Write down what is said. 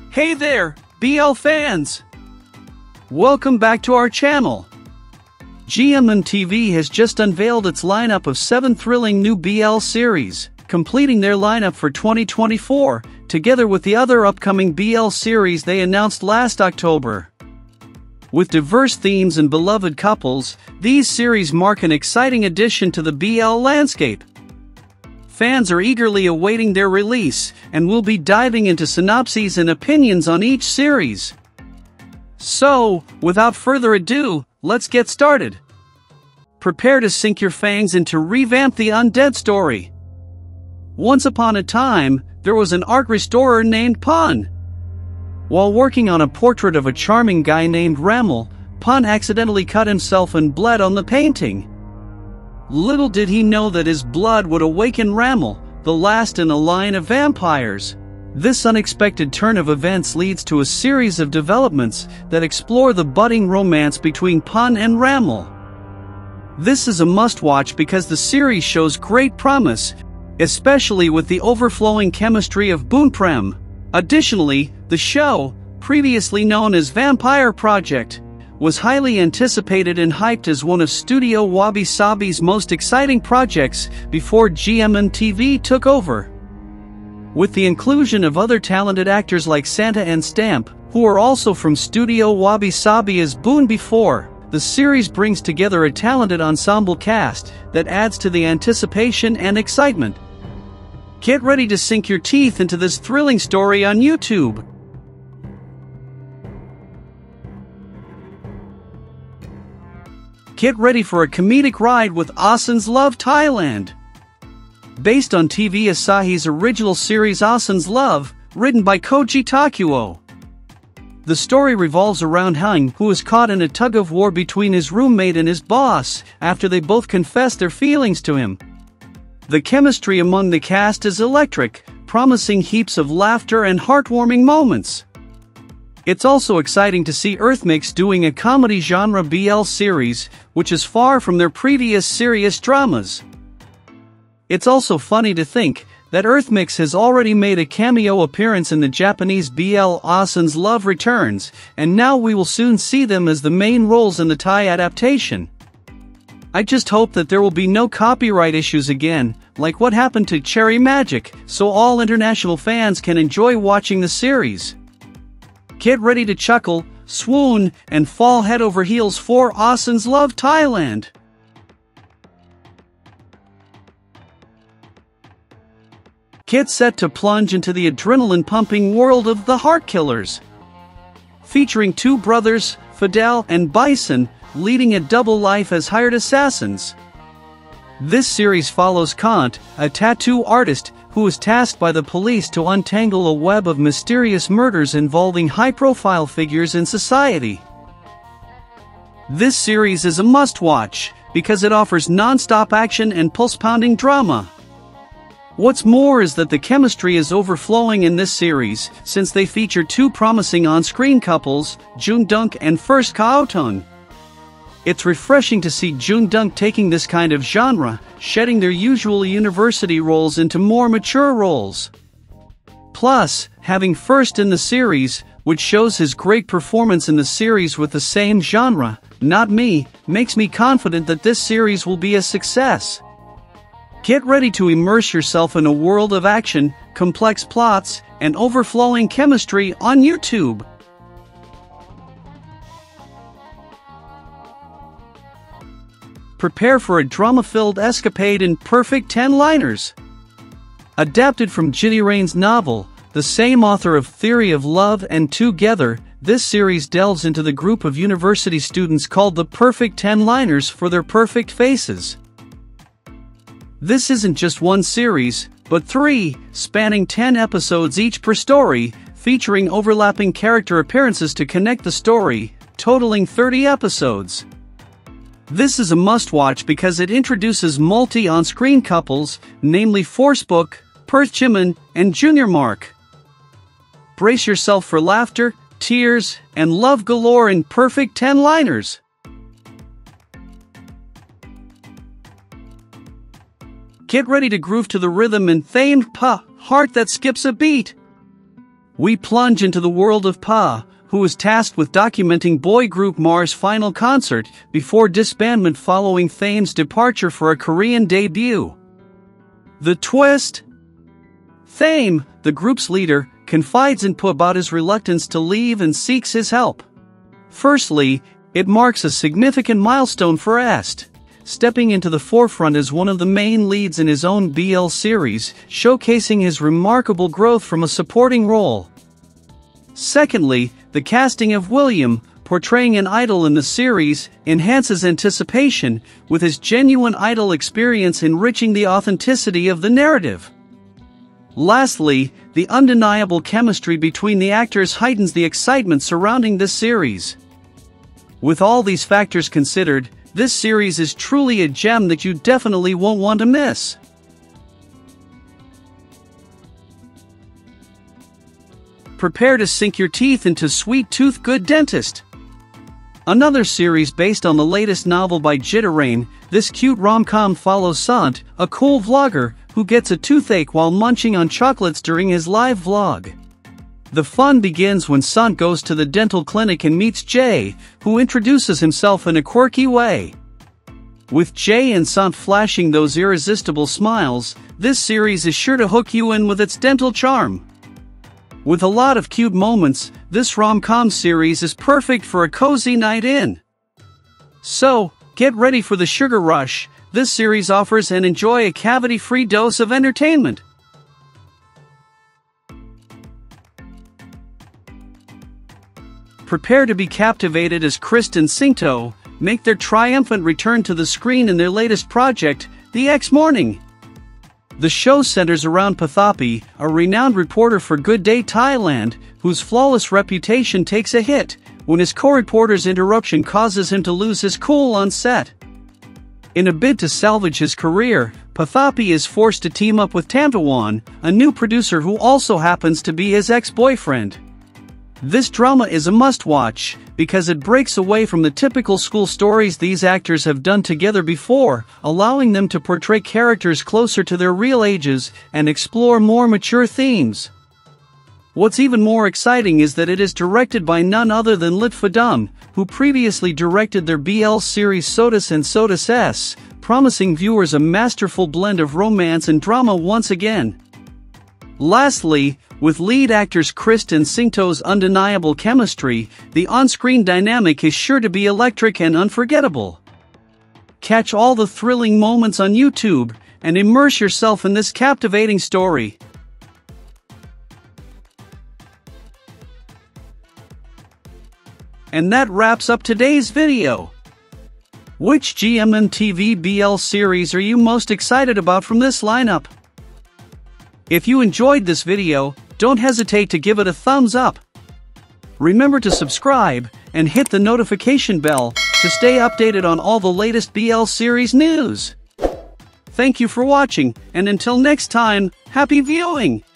Hey there, BL fans! Welcome back to our channel. GMMTV has just unveiled its lineup of 7 thrilling new BL series, completing their lineup for 2024, together with the other upcoming BL series they announced last October. With diverse themes and beloved couples, these series mark an exciting addition to the BL landscape. Fans are eagerly awaiting their release, and we'll be diving into synopses and opinions on each series. So, without further ado, let's get started. Prepare to sink your fangs into Revamp the Undead story. Once upon a time, there was an art restorer named Punn. While working on a portrait of a charming guy named Ramil, Punn accidentally cut himself and bled on the painting. Little did he know that his blood would awaken Ramil, the last in a line of vampires. This unexpected turn of events leads to a series of developments that explore the budding romance between Punn and Ramil. This is a must-watch because the series shows great promise, especially with the overflowing chemistry of bounprem. Additionally, the show, previously known as Vampire Project, was highly anticipated and hyped as one of Studio Wabi-Sabi's most exciting projects before GMMTV took over. With the inclusion of other talented actors like Santa and Stamp, who are also from Studio Wabi-Sabi as Boun before, the series brings together a talented ensemble cast that adds to the anticipation and excitement. Get ready to sink your teeth into this thrilling story on YouTube. Get ready for a comedic ride with Ossan's Love Thailand. Based on TV Asahi's original series Ossan's Love, written by Koji Takuo. The story revolves around Heng, who is caught in a tug-of-war between his roommate and his boss, after they both confess their feelings to him. The chemistry among the cast is electric, promising heaps of laughter and heartwarming moments. It's also exciting to see earthmix doing a comedy genre BL series, which is far from their previous serious dramas. It's also funny to think that earthmix has already made a cameo appearance in the Japanese BL Ossan's Love Returns, and now we will soon see them as the main roles in the Thai adaptation. I just hope that there will be no copyright issues again, like what happened to Cherry Magic, so all international fans can enjoy watching the series. Get ready to chuckle, swoon, and fall head over heels for Ossan's Love Thailand. Get set to plunge into the adrenaline-pumping world of The Heart Killers. Featuring 2 brothers, Fidel and Bison, leading a double life as hired assassins. This series follows Kant, a tattoo artist, who is tasked by the police to untangle a web of mysterious murders involving high-profile figures in society. This series is a must-watch, because it offers non-stop action and pulse-pounding drama. What's more is that the chemistry is overflowing in this series, since they feature 2 promising on-screen couples, joongdunk and firstKhaotung. It's refreshing to see joongdunk taking this kind of genre, shedding their usual university roles into more mature roles. Plus, having First in the series, which shows his great performance in the series with the same genre, Not Me, makes me confident that this series will be a success. Get ready to immerse yourself in a world of action, complex plots, and overflowing chemistry on YouTube. Prepare for a drama-filled escapade in perfect 10-liners. Adapted from Ginny Rain's novel, the same author of Theory of Love and Together, this series delves into the group of university students called the Perfect 10-liners for their perfect faces. This isn't just one series, but 3, spanning 10 episodes each per story, featuring overlapping character appearances to connect the story, totaling 30 episodes. This is a must-watch because it introduces multi-on-screen couples, namely Forcebook, Perth and Junior Mark. Brace yourself for laughter, tears, and love galore in perfect 10-liners. Get ready to groove to the rhythm and themed heart that skips a beat. We plunge into the world of Pa, who is tasked with documenting boy group Mars' final concert before disbandment following Thame's departure for a Korean debut. The twist? Thame, the group's leader, confides in Pa about his reluctance to leave and seeks his help. Firstly, it marks a significant milestone for Est, stepping into the forefront as one of the main leads in his own BL series, showcasing his remarkable growth from a supporting role. Secondly, the casting of William, portraying an idol in the series, enhances anticipation, with his genuine idol experience enriching the authenticity of the narrative. Lastly, the undeniable chemistry between the actors heightens the excitement surrounding this series. With all these factors considered, this series is truly a gem that you definitely won't want to miss. Prepare to sink your teeth into Sweet Tooth Good Dentist. Another series based on the latest novel by Jitterain, this cute rom-com follows Sant, a cool vlogger, who gets a toothache while munching on chocolates during his live vlog. The fun begins when Sant goes to the dental clinic and meets Jay, who introduces himself in a quirky way. With Jay and Sant flashing those irresistible smiles, this series is sure to hook you in with its dental charm. With a lot of cute moments, this rom-com series is perfect for a cozy night in. So, get ready for the sugar rush. This series offers and enjoy a cavity-free dose of entertainment. Prepare to be captivated as Krist and Singto make their triumphant return to the screen in their latest project, The X Morning. The show centers around Pathapi, a renowned reporter for Good Day Thailand, whose flawless reputation takes a hit when his co-reporter's interruption causes him to lose his cool on set. In a bid to salvage his career, Pathapi is forced to team up with Tamtawan, a new producer who also happens to be his ex-boyfriend. This drama is a must-watch, because it breaks away from the typical school stories these actors have done together before, allowing them to portray characters closer to their real ages and explore more mature themes. What's even more exciting is that it is directed by none other than Litfadum, who previously directed their BL series Sodas and Sodas S, promising viewers a masterful blend of romance and drama once again. Lastly, with lead actors Krist and Singto's undeniable chemistry, the on-screen dynamic is sure to be electric and unforgettable. Catch all the thrilling moments on YouTube, and immerse yourself in this captivating story. And that wraps up today's video. Which GMMTV BL series are you most excited about from this lineup? If you enjoyed this video, don't hesitate to give it a thumbs up. Remember to subscribe and hit the notification bell to stay updated on all the latest BL series news. Thank you for watching, and until next time, happy viewing!